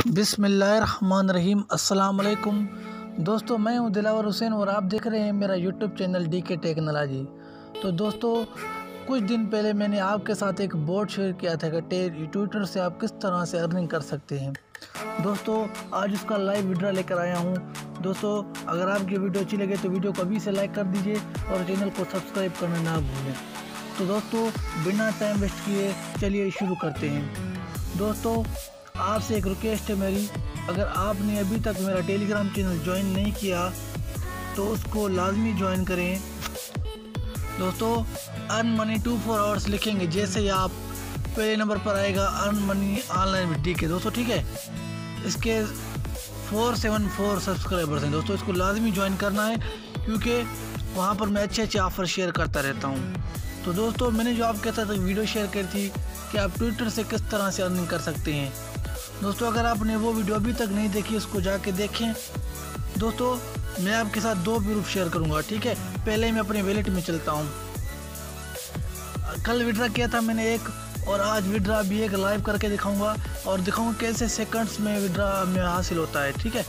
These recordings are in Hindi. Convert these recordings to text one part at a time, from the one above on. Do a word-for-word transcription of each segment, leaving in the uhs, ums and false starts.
बिस्मिल्लाहिर्रहमानिर्रहीम। अस्सलाम वालेकुम दोस्तों, मैं हूं दिलावर हुसैन और आप देख रहे हैं मेरा YouTube channel D K technology. तो दोस्तों, कुछ दिन पहले मैंने आपके साथ एक बोर्ड शेयर किया था कि ट्विटर से आप किस तरह से अर्निंग कर सकते हैं। दोस्तों, आज उसका लाइव वीडियो लेकर आया हूं। दोस्तों, अगर आपकी वीडियो अच्छी लगे तो वीडियो को अभी से लाइक कर दीजिए और चैनल को सब्सक्राइब करना ना भूलें। तो दोस्तों, बिना टाइम वेस्ट किए चलिए शुरू करते हैं। दोस्तों, आपसे एक रिक्वेस्ट है मेरी, अगर आपने अभी तक मेरा टेलीग्राम चैनल ज्वाइन नहीं किया तो उसको लाजमी ज्वाइन करें। दोस्तों, earn money two four hours लिखेंगे, जैसे ही आप पहले नंबर पर आएगा earn money online with D K. दोस्तों ठीक है, इसके फोर सेवन फोर सब्सक्राइबर्स हैं। दोस्तों, इसको लाजमी ज्वाइन करना है क्योंकि वहाँ पर मैं अच्छे अच्छे ऑफ़र शेयर करता रहता हूँ। तो दोस्तों, मैंने जो आपके साथ वीडियो शेयर करी थी कि आप ट्विटर से किस तरह से अर्निंग कर सकते हैं। दोस्तों, अगर आपने वो वीडियो अभी तक नहीं देखी उसको जाके देखें। दोस्तों, मैं आपके साथ दो प्रूफ शेयर करूंगा, ठीक है। पहले मैं अपने वैलेट में चलता हूं। कल विड्रा किया था मैंने एक, और आज विड्रा भी एक लाइव करके दिखाऊंगा और दिखाऊंगा कैसे सेकंड्स में विड्रा में हासिल होता है, ठीक है।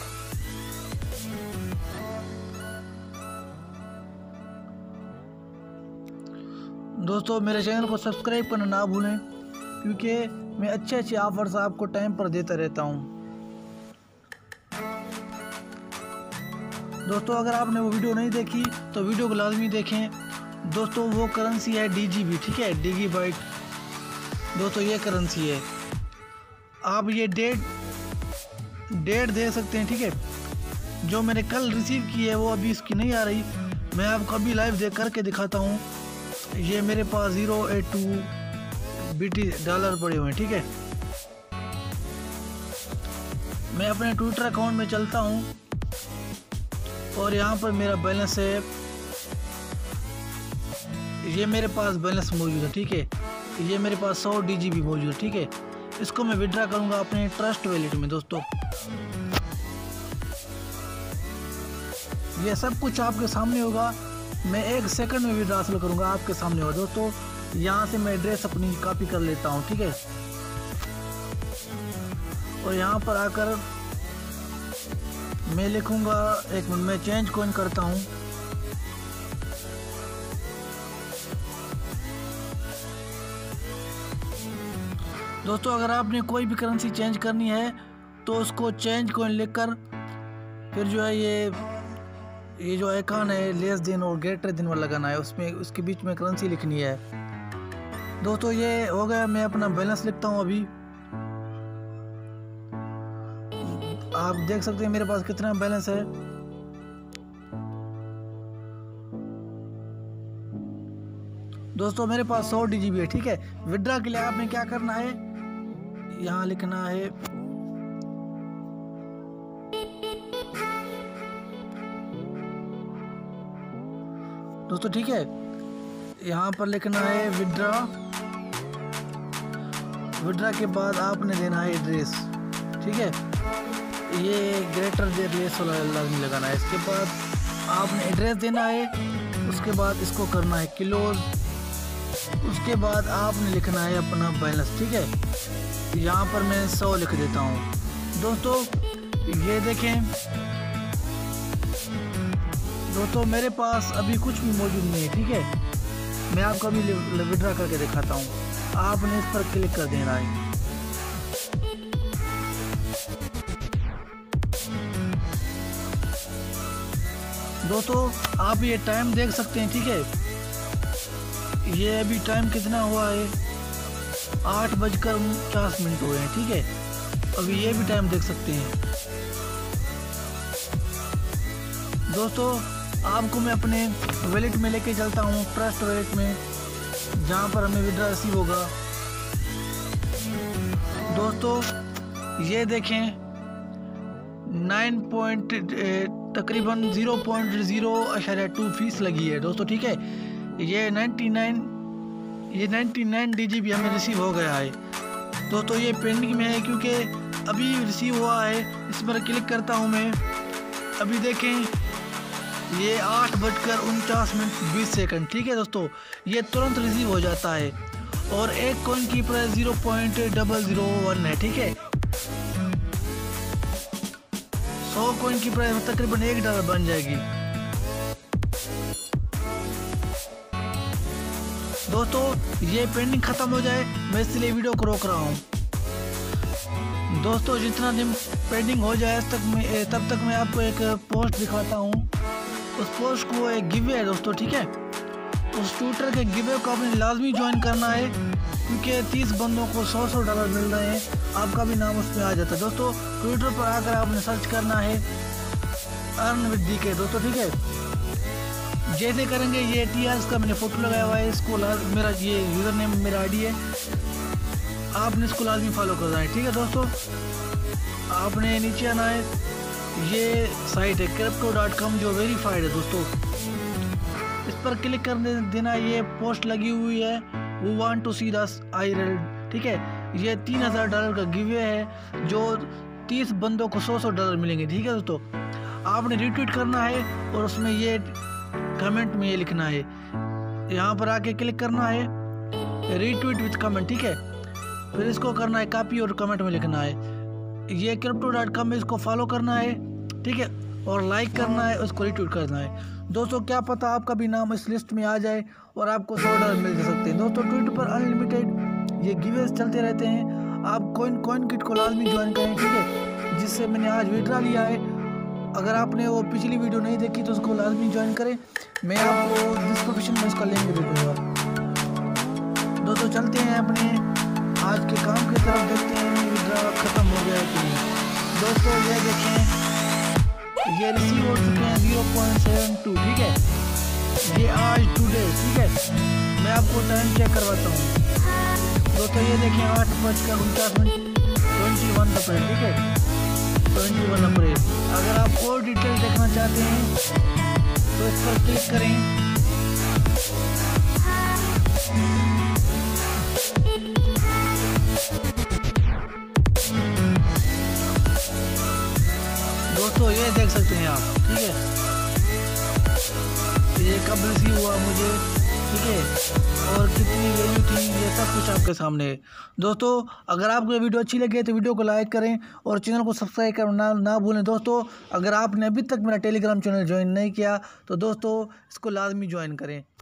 दोस्तों, मेरे चैनल को सब्सक्राइब करना ना भूलें क्योंकि मैं अच्छे अच्छे ऑफर्स आपको टाइम पर देता रहता हूं। दोस्तों, अगर आपने वो वीडियो नहीं देखी तो वीडियो को लाजमी देखें। दोस्तों, वो करेंसी है डी जी बी, ठीक है, डिगी बाइट। दोस्तों, ये करेंसी है। आप ये डेट डेट दे सकते हैं, ठीक है। जो मैंने कल रिसीव की है वो अभी इसकी नहीं आ रही, मैं आपको अभी लाइव देख करके दिखाता हूँ। ये मेरे पास zero eight two BT dollar पड़े हुए हैं, ठीक है। मैं अपने ट्विटर अकाउंट में चलता हूं और यहाँ पर मेरा बैलेंस है, ये मेरे पास बैलेंस मौजूद है, ठीक है। ये मेरे पास सौ डी जी बी मौजूद है, ठीक है। इसको मैं विड्रा करूँगा अपने ट्रस्ट वैलेट में। दोस्तों, ये सब कुछ आपके सामने होगा, मैं एक सेकंड में विड्रा हासिल करूँगा, आपके सामने होगा। दोस्तों, यहाँ से मैं एड्रेस अपनी कॉपी कर लेता हूँ, ठीक है। और यहाँ पर आकर मैं लिखूँगा, एक मिनट में चेंज कॉइन करता हूँ। दोस्तों, अगर आपने कोई भी करेंसी चेंज करनी है तो उसको चेंज कॉइन लिखकर फिर जो है ये ये जो आइकन है लेस देन और ग्रेटर देन वाला लगाना है, उसमें उसके बीच में करेंसी लिखनी है। दोस्तों, ये हो गया। मैं अपना बैलेंस लिखता हूँ अभी। आप देख सकते हैं मेरे पास कितना बैलेंस है। दोस्तों, मेरे पास सौ डी जी बी है, ठीक है। विड्रा के लिए आपने क्या करना है, यहाँ लिखना है दोस्तों, ठीक है। यहाँ पर लिखना है विड्रा। विड्रा के बाद आपने देना है एड्रेस, ठीक है। ये ग्रेटर देन लेस वाला लाजमी लगाना है। इसके बाद आपने एड्रेस देना है, उसके बाद इसको करना है क्लोज। उसके बाद आपने लिखना है अपना बैलेंस, ठीक है। यहाँ पर मैं सौ लिख देता हूँ। दोस्तों, ये देखें। दोस्तों, मेरे पास अभी कुछ भी मौजूद नहीं है, ठीक है। मैं आपको अभी विड्रा करके दिखाता हूँ। आपने इस पर क्लिक कर देना है। दोस्तों, आप ये टाइम देख सकते हैं, ठीक है। ये अभी टाइम कितना हुआ है, आठ बजकर उनचास मिनट हुए हैं, ठीक है। अभी ये भी टाइम देख सकते हैं। दोस्तों, आपको मैं अपने वैलेट में लेके चलता हूँ, ट्रस्ट वैलेट में, जहाँ पर हमें विड्रा रिसीव होगा। दोस्तों, ये देखें, नाइन पॉइंट तकरीबन ज़ीरो पॉइंट ज़ीरो अशारिया टू फीस लगी है। दोस्तों, ठीक है। ये नाइन्टी नाइन ये ninety nine D G B हमें रिसीव हो गया है। दोस्तों, ये पेंडिंग में है क्योंकि अभी रिसीव हुआ है। इस पर क्लिक करता हूँ मैं। अभी देखें, ये आठ बजकर उनचास मिनट बीस सेकंड, ठीक है। दोस्तों, ये तुरंत रिसीव हो जाता है और एक कॉइन की price zero point double zero one है, ठीक है। सौ कॉइन की प्राइस तकरीबन एक डॉलर बन जाएगी। दोस्तों ये पेंडिंग ख़त्म हो जाए मैं इसलिए वीडियो को रोक रहा हूँ। दोस्तों जितना दिन पेंडिंग हो जाए तक मैं तब तक मैं आपको एक पोस्ट दिखाता हूँ। उस पोस्ट को एक गिवे है दोस्तों, ठीक है। उस ट्विटर के गिवे को आपने लाजमी ज्वाइन करना है क्योंकि तीस बंदों को सौ सौ डॉलर मिल रहे हैं, आपका भी नाम उसमें आ जाता है। दोस्तों ट्विटर पर आकर आपने सर्च करना है अर्न विद डी के दोस्तों, ठीक है। जैसे करेंगे ये टी आर का मैंने फ़ोटो लगाया हुआ है, इसको मेरा ये यूज़र नेम मेरा आई डी है, आपने इसको लाजमी फॉलो करना है, ठीक है। दोस्तों आपने नीचे आना है, ये साइट है क्रिप्टो डॉट कॉम जो वेरीफाइड है दोस्तों, इस पर क्लिक करने देना। ये पोस्ट लगी हुई है वो वांट टू सी दस आई रेल, ठीक है। ये तीन हज़ार डॉलर का गिवे है जो तीस बंदों को सौ सौ डॉलर मिलेंगे, ठीक है दोस्तों। आपने रीट्वीट करना है और उसमें ये कमेंट में ये लिखना है, यहाँ पर आके क्लिक करना है रीट्वीट विद कमेंट, ठीक है। फिर इसको करना है कॉपी और कमेंट में लिखना है ये क्रिप्टो डॉट कॉम में, इसको फॉलो करना है, ठीक है, और लाइक करना है, उसको रीट्वीट करना है। दोस्तों क्या पता आपका भी नाम इस लिस्ट में आ जाए और आपको सौ डॉलर मिल सकते हैं। दोस्तों ट्विटर पर अनलिमिटेड ये गिवेज चलते रहते हैं, आप कॉइन कॉइन किट को लाजमी ज्वाइन करें, ठीक है, जिससे मैंने आज विड्रा लिया है। अगर आपने वो पिछली वीडियो नहीं देखी तो उसको लाजमी ज्वाइन करें, मैं आपको डिस्क्रिप्शन में उसका लिंक दे दूँगा। दोस्तों चलते हैं अपने आज के काम की तरफ, देखते हैं विड्रा ख़त्म हो गया है कि नहीं। दोस्तों ये देखें ये रिसीव हो चुके हैं ज़ीरो पॉइंट सेवन टू, ठीक है, ये आज टुडे, ठीक है। मैं आपको टाइम चेक करवाता हूँ। दोस्तों ये देखें आठ बजकर उनचास मिनट ट्वेंटी वन अप्रैल, ठीक है, ट्वेंटी वन अप्रैल। अगर आप और डिटेल देखना चाहते हैं तो इस पर क्लिक करें, दोस्तों ये देख सकते हैं आप, ठीक है, ये कब रिसीव हुआ मुझे, ठीक है, और कितनी वैल्यू थी, ये सब कुछ आपके सामने है। दोस्तों अगर आपको ये वीडियो अच्छी लगे तो वीडियो को लाइक करें और चैनल को सब्सक्राइब करना ना भूलें। दोस्तों अगर आपने अभी तक मेरा टेलीग्राम चैनल ज्वाइन नहीं किया तो दोस्तों इसको लाजमी ज्वाइन करें।